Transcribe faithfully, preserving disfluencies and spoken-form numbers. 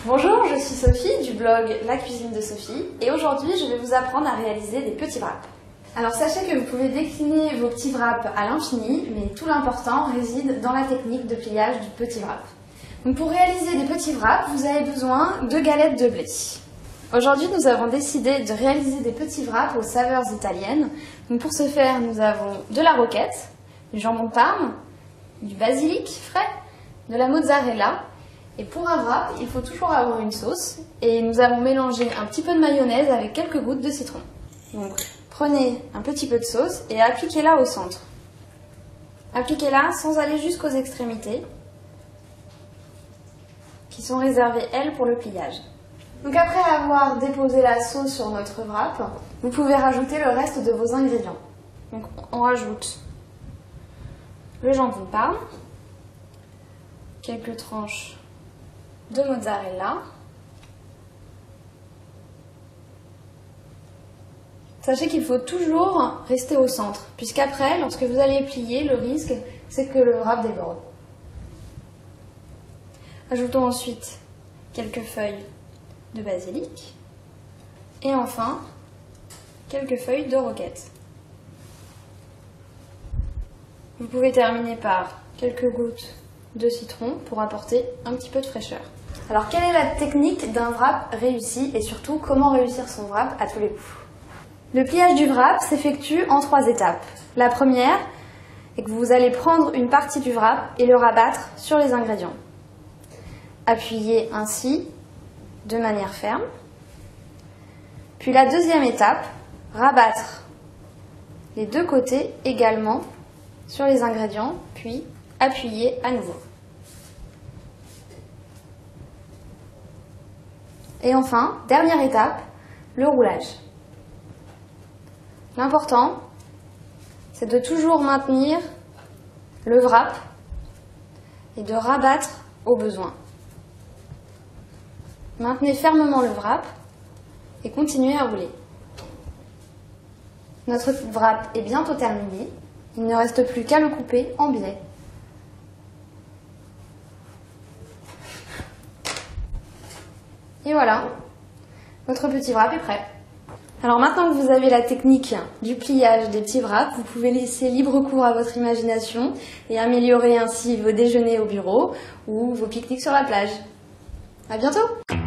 Bonjour, je suis Sophie du blog La Cuisine de Sophie et aujourd'hui je vais vous apprendre à réaliser des petits wraps. Alors sachez que vous pouvez décliner vos petits wraps à l'infini, mais tout l'important réside dans la technique de pliage du petit wrap. Donc pour réaliser des petits wraps, vous avez besoin de galettes de blé. Aujourd'hui nous avons décidé de réaliser des petits wraps aux saveurs italiennes. Donc pour ce faire, nous avons de la roquette, du jambon de Parme, du basilic frais, de la mozzarella. Et pour un wrap, il faut toujours avoir une sauce et nous avons mélangé un petit peu de mayonnaise avec quelques gouttes de citron. Donc prenez un petit peu de sauce et appliquez-la au centre. Appliquez-la sans aller jusqu'aux extrémités qui sont réservées, elles, pour le pliage. Donc après avoir déposé la sauce sur notre wrap, vous pouvez rajouter le reste de vos ingrédients. Donc on rajoute le jambon de Parme, quelques tranches de mozzarella. Sachez qu'il faut toujours rester au centre, puisqu'après, lorsque vous allez plier, le risque, c'est que le wrap déborde. Ajoutons ensuite quelques feuilles de basilic et enfin quelques feuilles de roquette. Vous pouvez terminer par quelques gouttes de citron pour apporter un petit peu de fraîcheur. Alors quelle est la technique d'un wrap réussi et surtout comment réussir son wrap à tous les coups? Le pliage du wrap s'effectue en trois étapes. La première est que vous allez prendre une partie du wrap et le rabattre sur les ingrédients. Appuyez ainsi de manière ferme. Puis la deuxième étape, rabattre les deux côtés également sur les ingrédients, puis appuyer à nouveau. Et enfin, dernière étape, le roulage. L'important, c'est de toujours maintenir le wrap et de rabattre au besoin. Maintenez fermement le wrap et continuez à rouler. Notre wrap est bientôt terminé. Il ne reste plus qu'à le couper en biais. Et voilà, votre petit wrap est prêt. Alors maintenant que vous avez la technique du pliage des petits wraps, vous pouvez laisser libre cours à votre imagination et améliorer ainsi vos déjeuners au bureau ou vos pique-niques sur la plage. À bientôt!